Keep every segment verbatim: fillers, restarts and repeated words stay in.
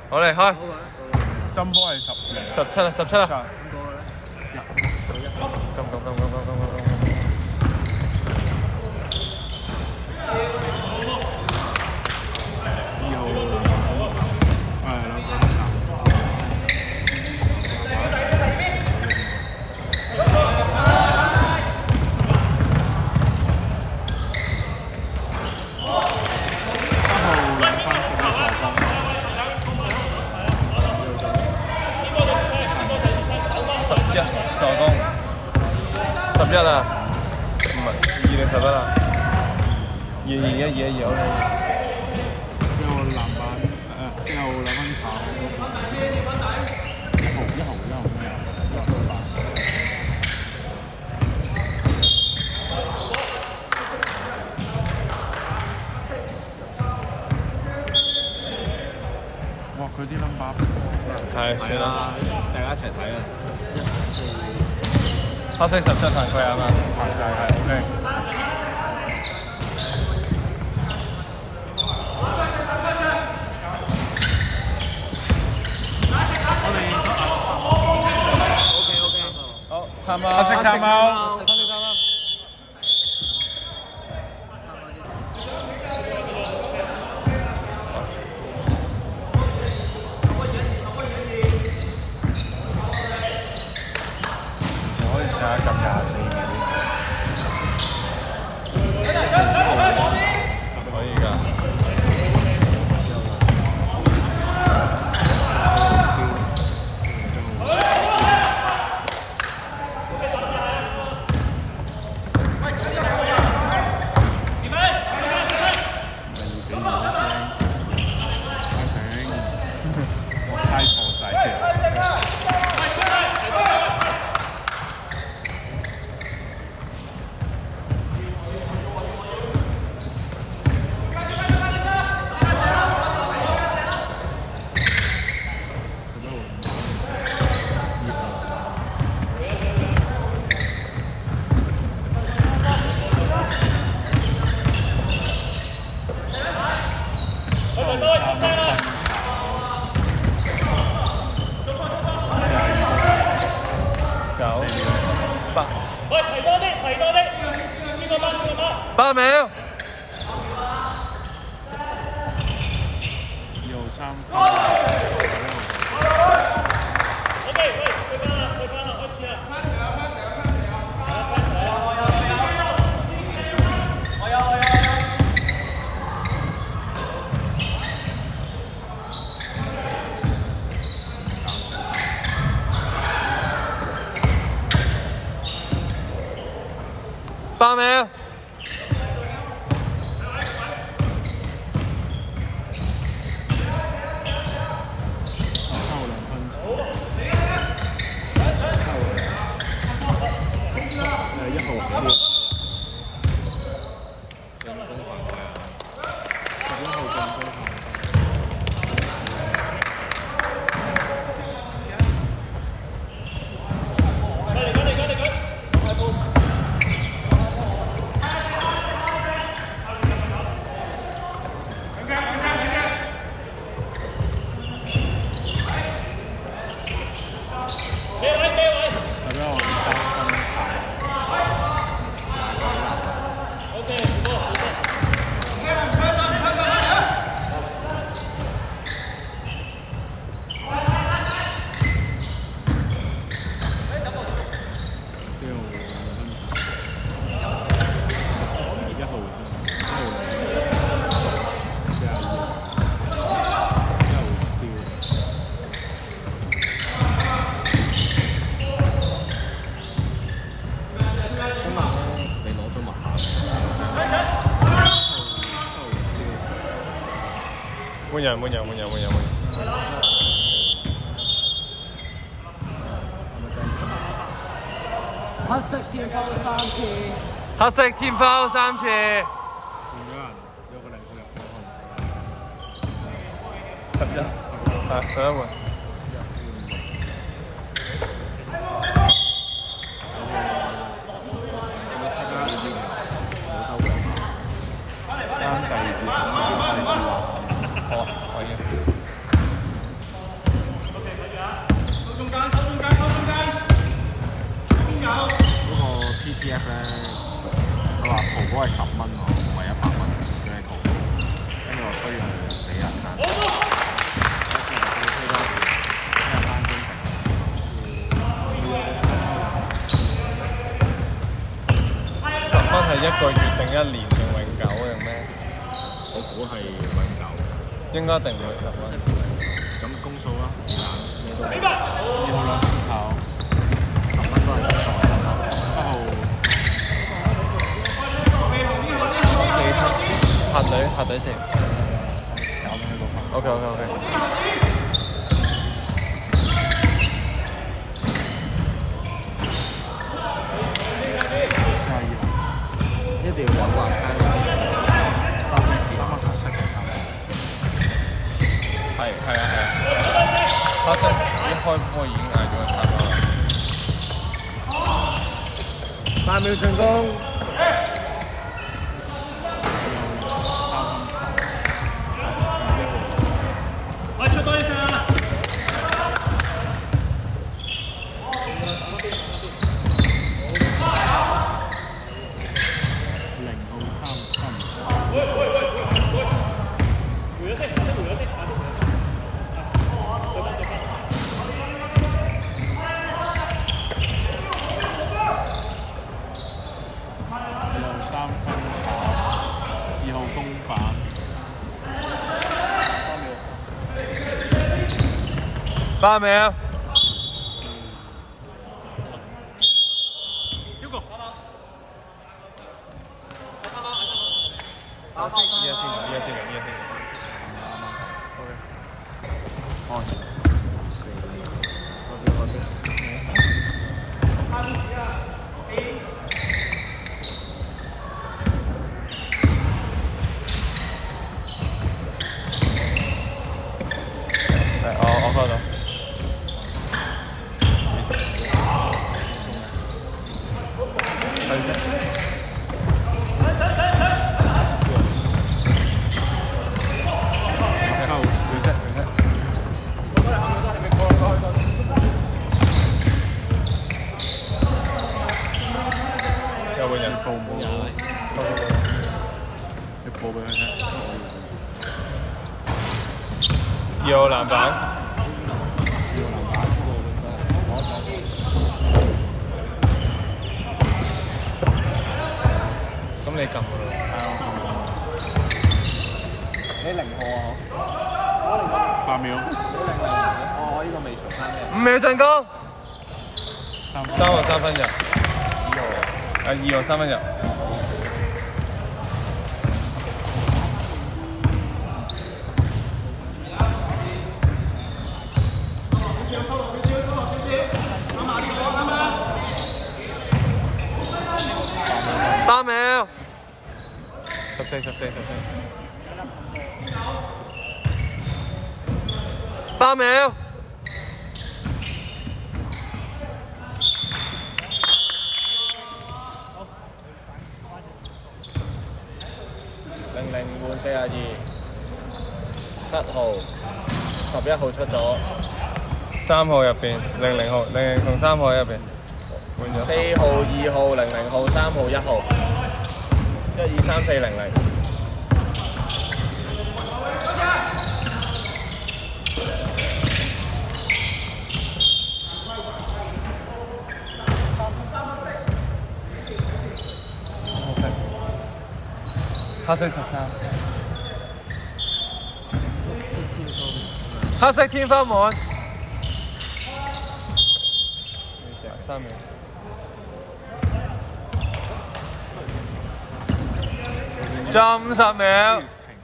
好嚟開。 針波係十十七啦，十七啦。咁咁咁咁咁咁咁。十一啊，唔係二定十一啊，二二一二一二 OK。 之後籃板誒，之後兩分炒，一毫一毫一毫咩啊？一毫八。哇！佢啲 number 係算啦， 大家一齊睇啊！ 黑色十七犯規啊嘛， 係係係 OK。我哋 OK OK。 好，探貓， 黑色探貓， 黑色探貓。 試下撳廿四秒， 可以㗎。 太錯仔。 喂，提多啲，提多啲，呢個班，呢個班。 八秒。 二號三分。 OK，喂，去翻啦，去翻啦，開始啦。我有，我有，我有。 八秒。換人換人換人換人換人。 黑色天拋三次。 黑色天拋三次。 換咗人，有個零數入咗去。十一， 係十一換。單第二節，第二節話。好啊，可以。 一個月定一年定永久定咩？ 我估係永久。 應該一定唔會十蚊。 咁公數啦，時間二號兩分炒，十蚊都係一個。一號四黑客隊客隊先。 搞緊呢個分。 OK OK OK。 一定要有個人間先，收聲先，啱啱黑色嘅衫。 係係啊係啊，黑色一開波已經嗌咗個叉包啦。八秒進攻。 我出多一聲啊！ 八秒。依家先講，依家先講，依家先講。OK。哦。四。嗰邊嗰邊。係，我我開到。係先。有個人報冇？你報俾佢聽。二號籃板。咁你撳㗎咯。係啊，我撳。你零號啊？ 八秒。 哦，我呢個未除翻嘅。五秒進攻。三三號三分入。二號。啊，二號三分入。八秒。十四十四十四。八秒。零零換四廿二，七號、十一號出咗，三號入邊，零零號、零零同三號喺入邊，換咗。四號、二號、零零號、三號、一號，一二三四零零。黑色十三，黑色天花滿，三秒，仲五十秒，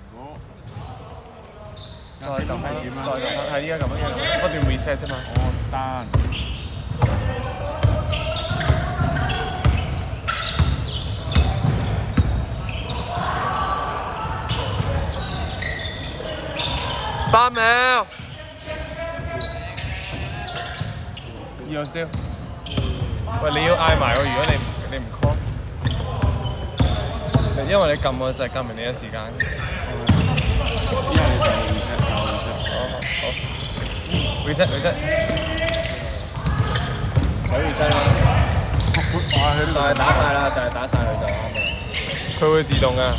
再撳翻，再撳翻，係依家咁樣，不斷 reset 啫嘛。 哦，單。 八秒，二號 steal。喂，你要嗌埋喎，如果你你唔 call，因為你撳個掣撳完你嘅時間。 依家你就 reset 搞 reset。 好好 ，reset reset， 就 reset 啦。就係打晒啦，就係打晒佢就啱啦。佢會自動㗎。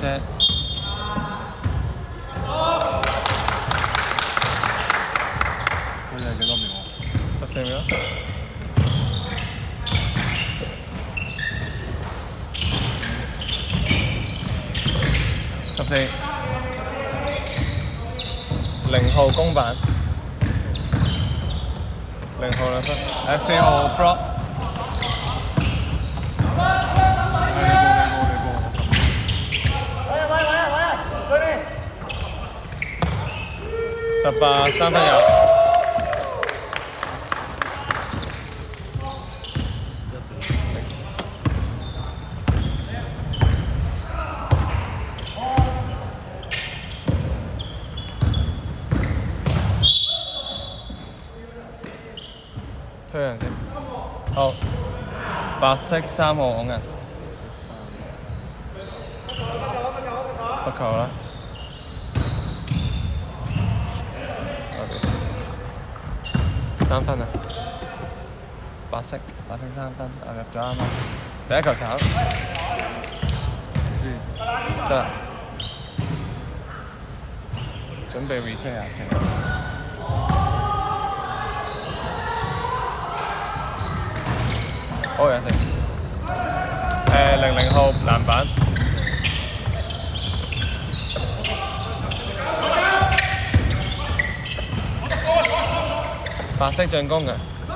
reset。 佢哋幾多秒啊？ 十四秒。十四。零號公板。零號兩分。誒四號 block。十八三分有。推人先。好。白色三號紅人。罰球啦。三分啊！白色，白色三分，啊入咗啱啱。第一球炒，得啦。準備 reset 廿四。好廿四。誒零零號籃板。白色進攻嘅，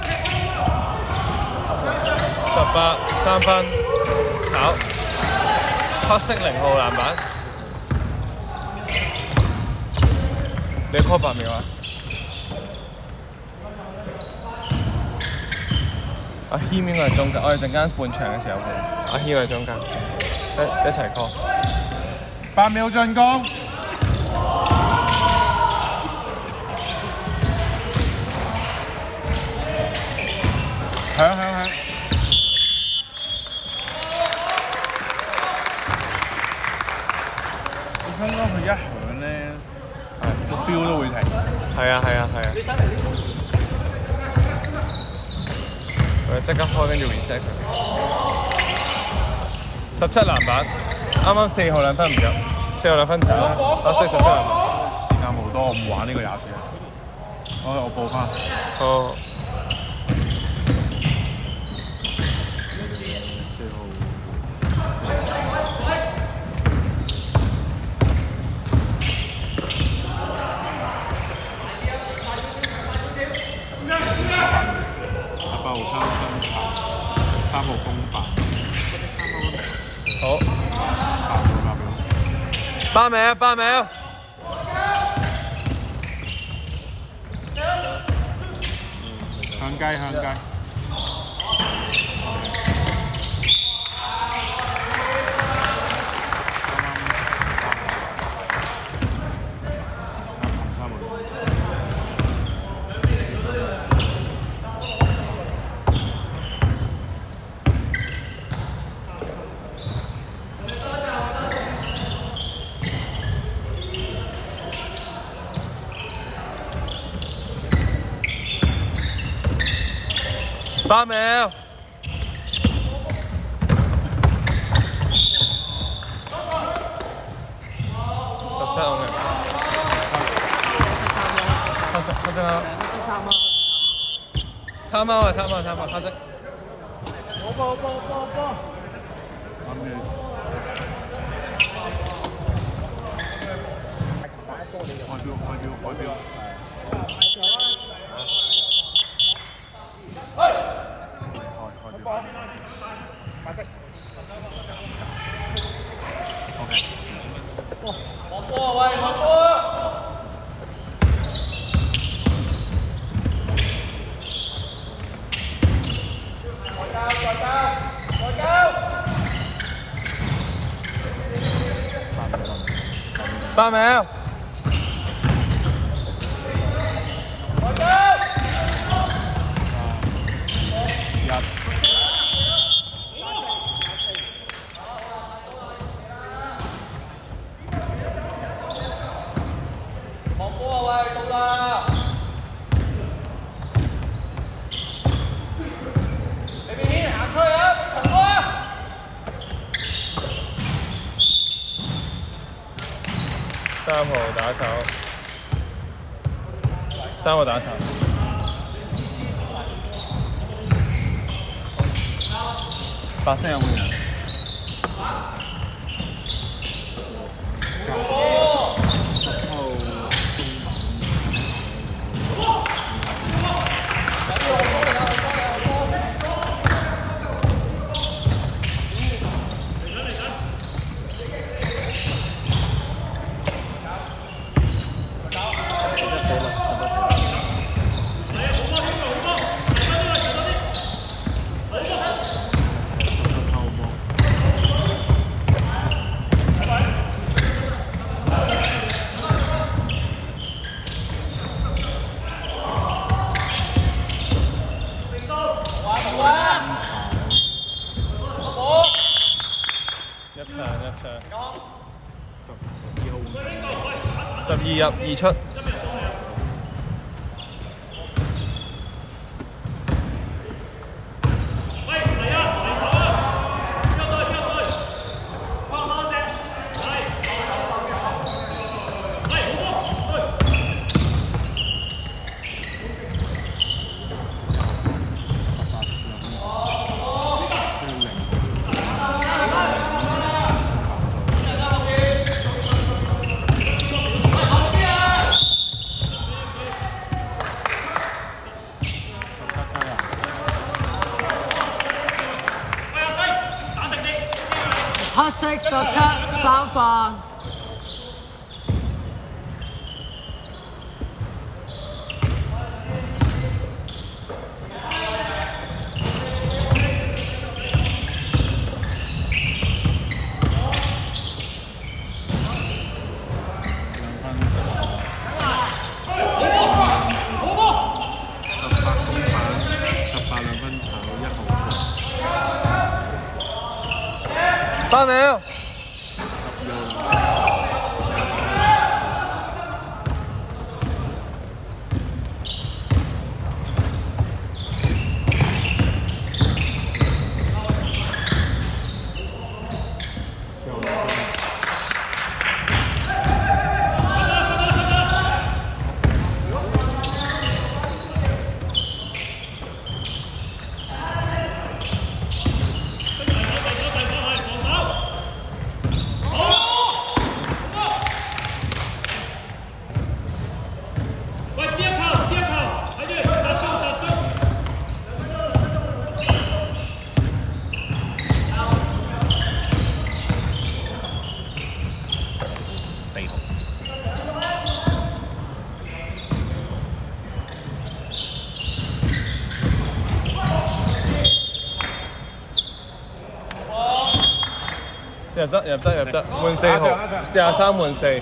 十八三分炒，黑色零號籃板，你 call 八秒啊？阿軒應該係中間，我哋陣間半場嘅時候換，阿軒係中間，一一齊 call。 八秒進攻。響響響！我想講佢一響咧，係個標都會停。 係啊係啊係啊！我即刻開跟住 reset 佢。十七籃板，啱啱四號兩分唔入，四號兩分炒，我識十七籃板。 時間冇多，我唔玩呢個廿四啦。我我報翻。 好。 八號三分球，三號公板。 好。 八秒八秒。 八秒八秒。 向街向街。 八秒。十七號嘅。黑色黑色貓。貪貓啊貪貓貪貓黑色。 波波波波波。 三秒。開標開標開標。 白色。 OK。 黃波啊喂，黃波啊！再交再交再交。 八秒。 再交。 一。 三號打炒，三號打炒。白色有冇人？十二入二出。 黑色十七三分。 八秒。入得入得入得，換四號，廿三換四，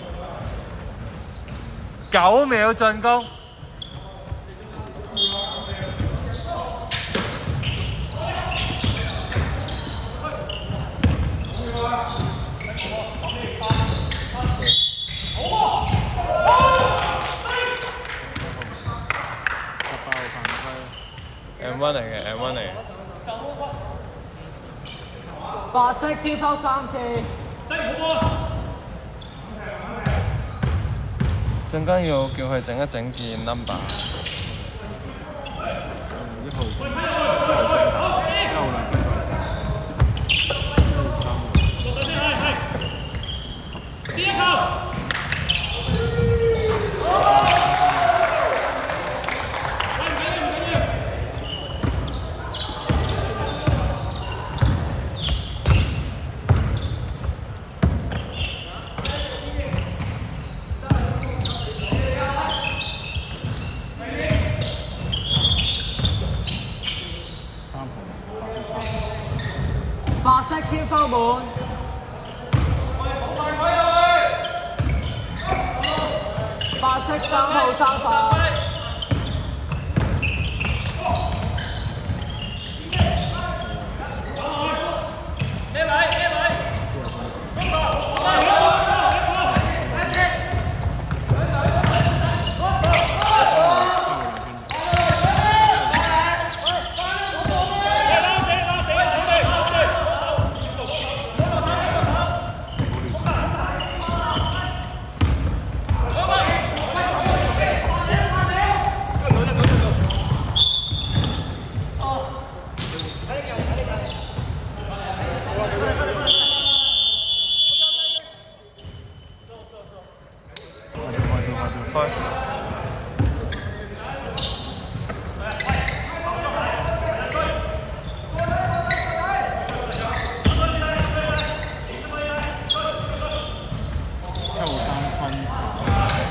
九秒進攻。M 一嚟嘅 M 一嚟嘅。 白色跳收三次。 陣間要叫佢整一整件 number。 一號。夠啦， 第一球。 白色天花滿，白色三號三分。 開。 抽三分炒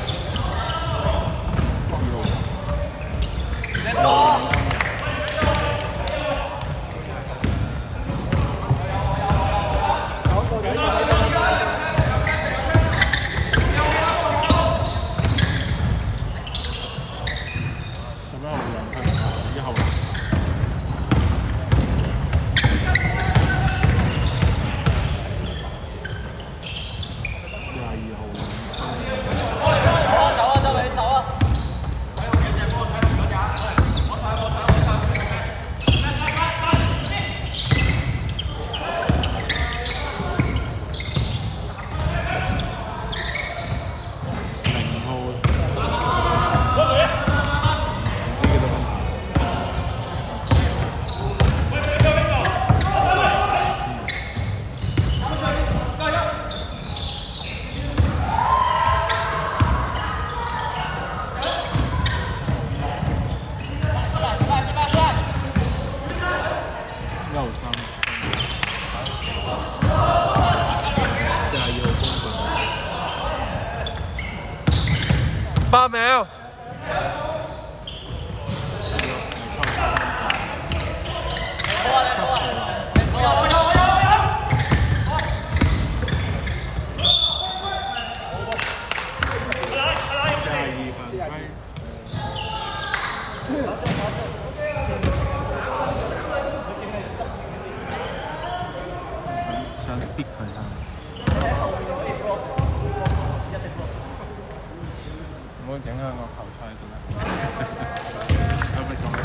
八秒。 想逼佢啦。 唔好影響個球賽真係。 有咩講？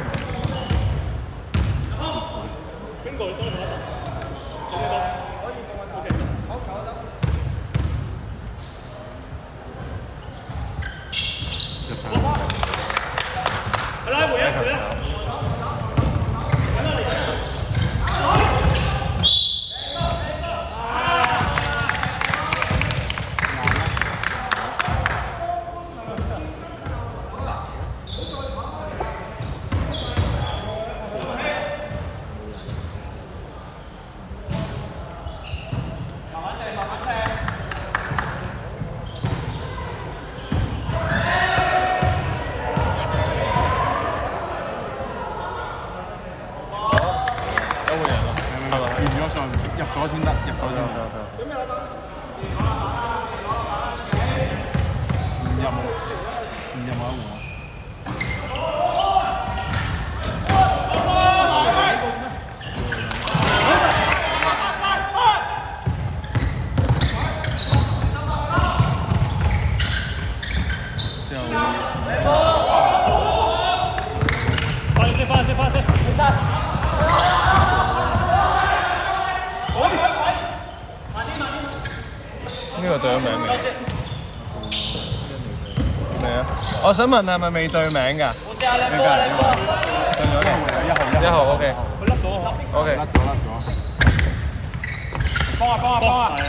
邊個收咗？ 入場。 來回來回來。 入咗先得，入咗先得。唔入冇，唔入冇一換。 放先，放先，放先，沒事。 呢個對咗名未？未啊！我想問係咪未對名㗎？未㗎，對咗嘅。一號，一號 ，OK。 佢甩咗 ，OK。 甩咗，甩咗。幫啊，幫啊，幫啊！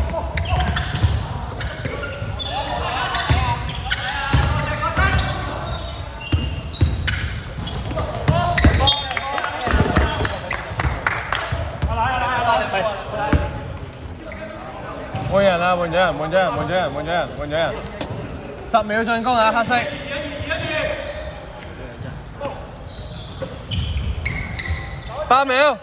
換人啦！換咗人，換咗人，換咗人，換咗人，換咗人。十秒進攻啊！黑色。八秒。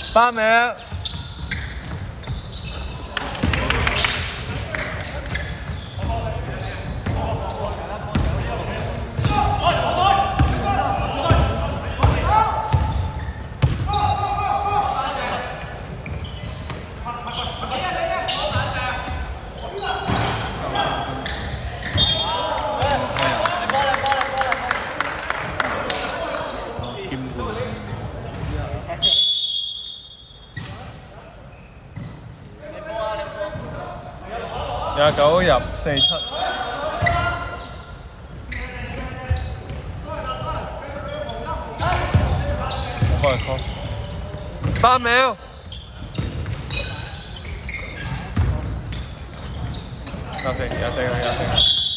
八秒。廿九入四七，開開，八秒，廿四廿四廿四，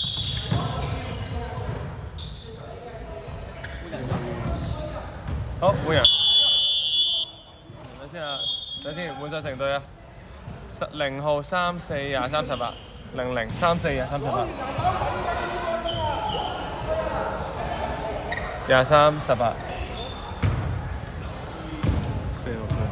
好換人，等先啊，等先換晒成隊啊，十零號三四廿三十八。零零三四廿三十八，廿三十八， 四六四。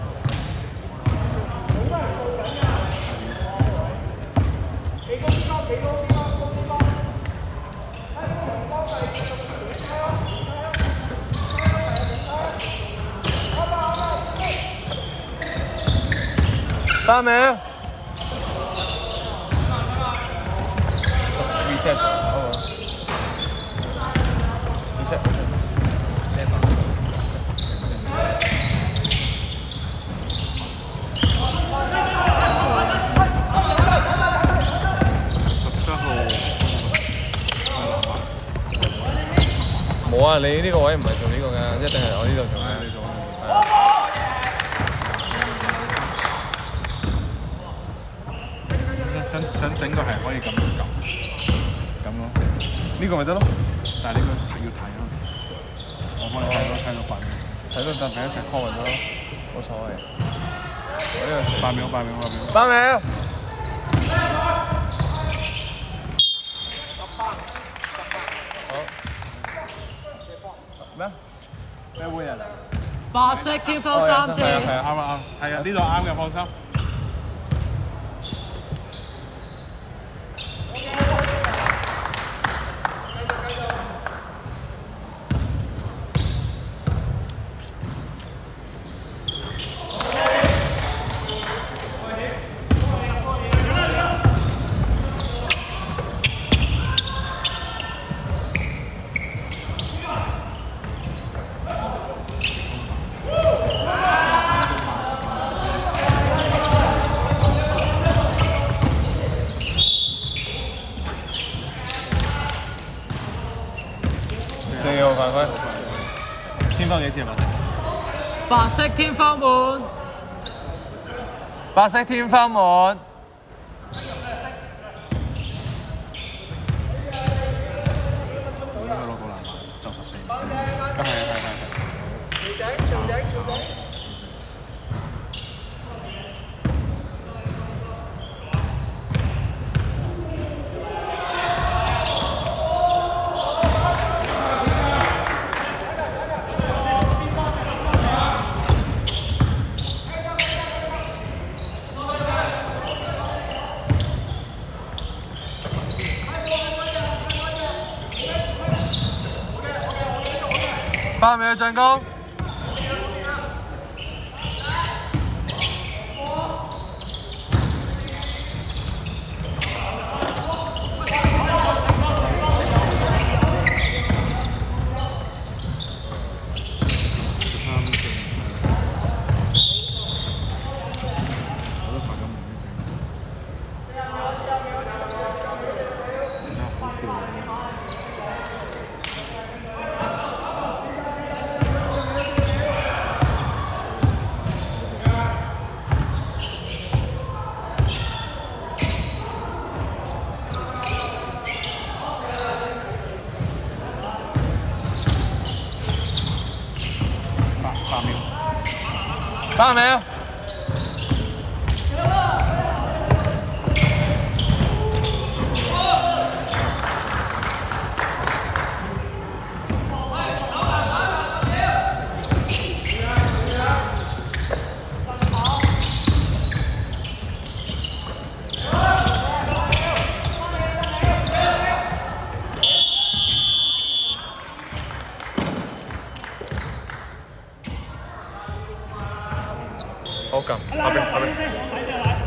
八秒。reset 好冇 ？reset reset。 十七號冇啊！你呢個位唔係做呢個㗎，一定係我呢度做嘅。你做係啊。 想想整個係可以咁樣撳。咁咯， 呢個咪得咯。 但係呢個係要睇咯，我幫你睇到睇到八秒， 睇到就俾一齊 call 咪得咯，冇所謂。我呢個八秒八秒八秒。 八秒。好。咩？咩換人啊？ 白色天方三字。 係啊係啊啱啊啱，係啊呢度啱嘅，放心。 四號犯規，天方幾次啊？ 白色天方門， 白色天方門。 應該攞到籃板，就十四。係係係係。調整調整調整。 八秒進攻。八秒。 好撳，後邊後邊。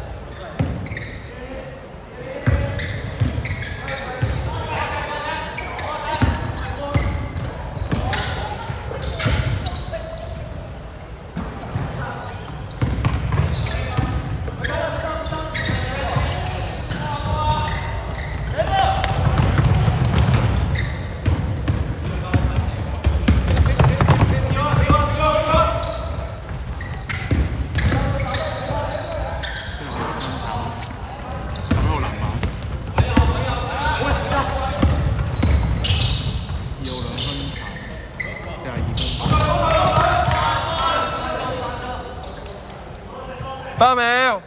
八秒。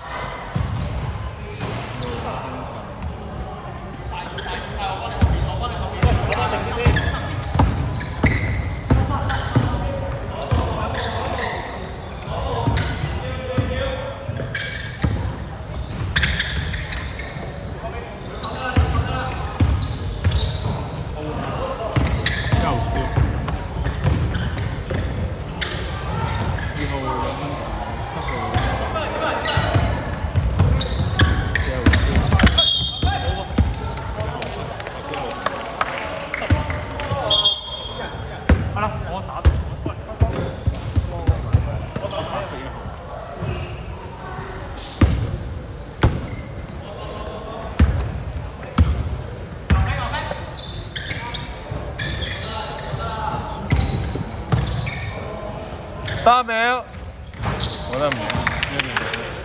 八秒，我覺得唔一年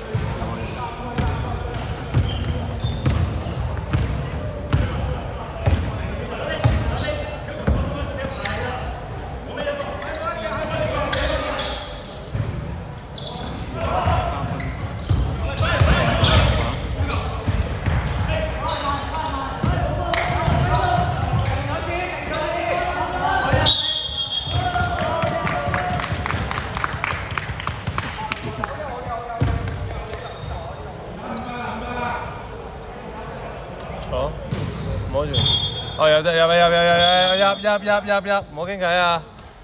坐，摸住。哦，入得入入入入入入入入入入，唔好傾偈啊！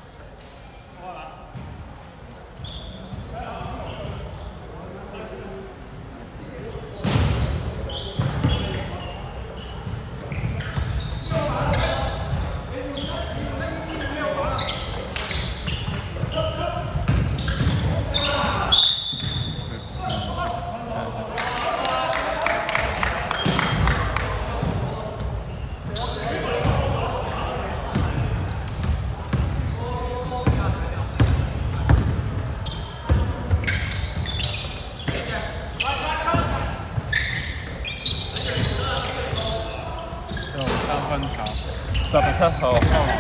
十七號。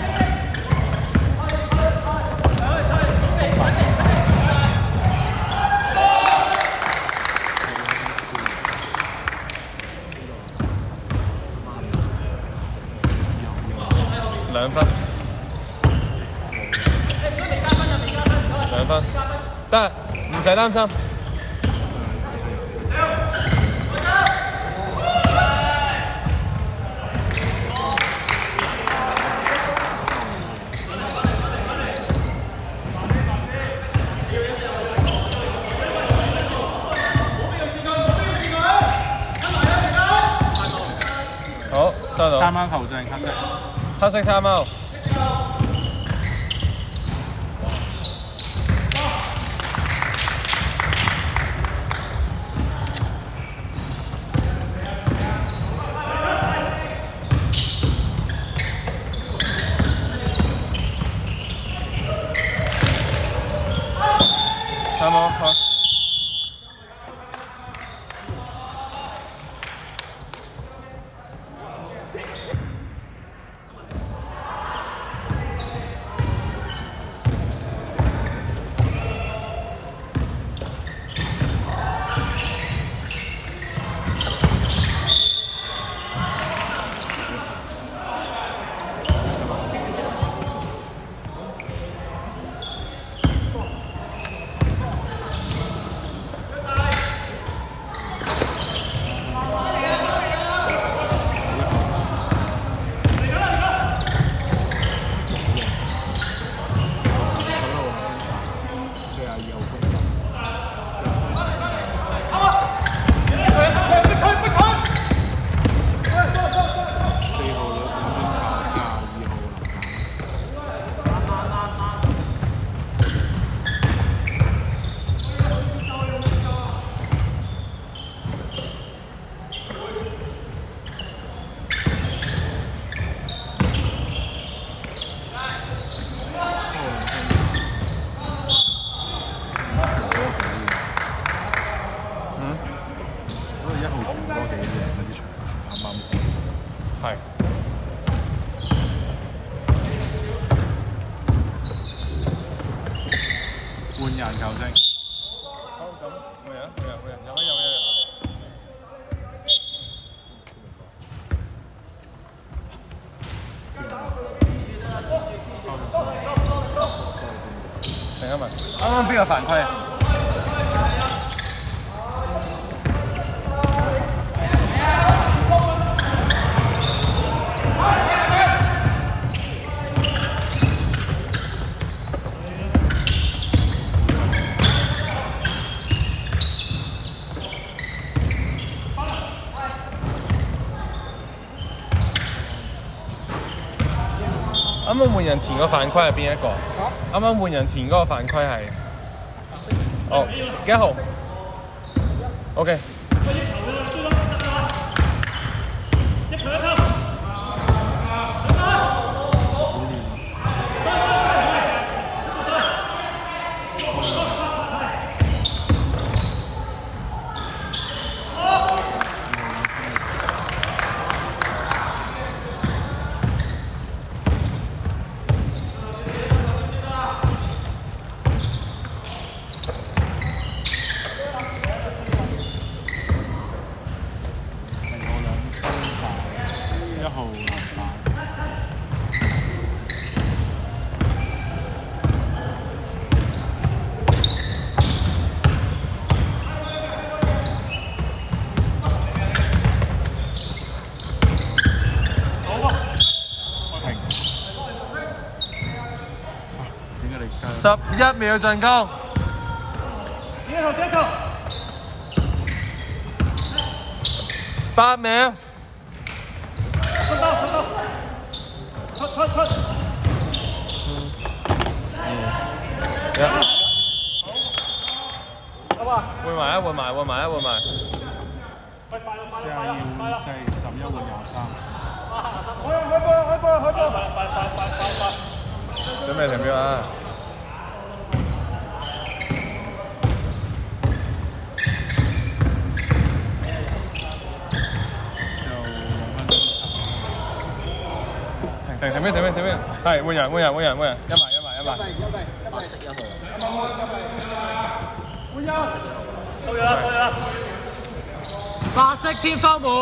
兩分。兩分，得，唔使擔心。好，收到。 三貓球證黑色。 黑色三貓。三貓，好。 係。 換人球證。 好咁，每人每人每人有啊有啊有啊。停一問，啱啱邊個犯規啊？啱啱換人前個犯規係邊一個？啱啱換人前嗰個犯規係，哦幾號 ？OK。十一秒進攻。 幾球幾球？ 八秒。 出刀出刀，出出出。 一。好啊，換埋啊，換埋，換埋啊，換埋。 喂，快啦快啦快啦快啦！ 四十一換廿三。 開波開波開波！快快快快快快！ 準備停表啊！停停邊停邊停邊，係換人換人換人換人，一埋一埋一埋。 白色一號。 換人，到咗啦到咗啦。 白色天花門。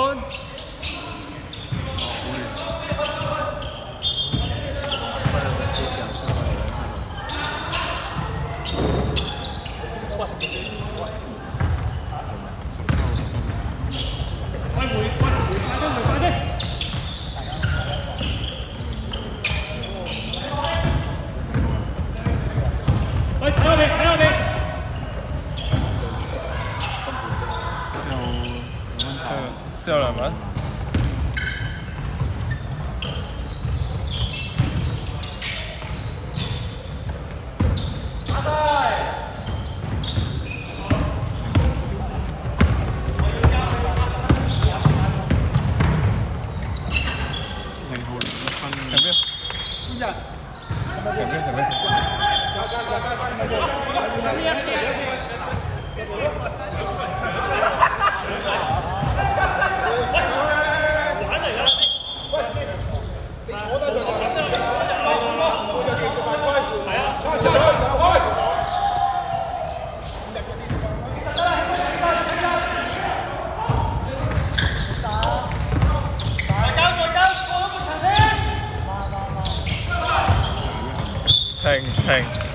喂，回回回快啲回快啲！喂，睇我哋睇我哋。 之後兩分。停停停！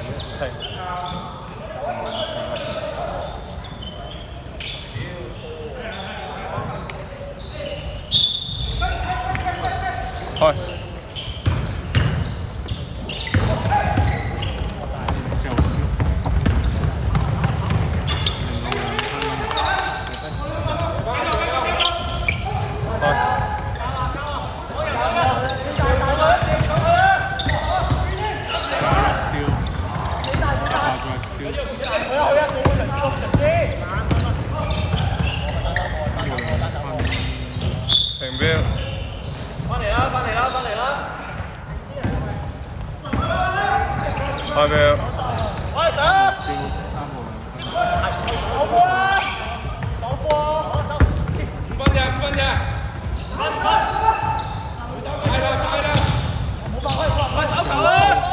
開！ 笑死！ 停標。 翻嚟啦！翻嚟啦！翻嚟啦！ 開標。 開手！手波啊！手波啊！五分啫，五分啫。快啦！快啦！冇辦法，快快手球啊！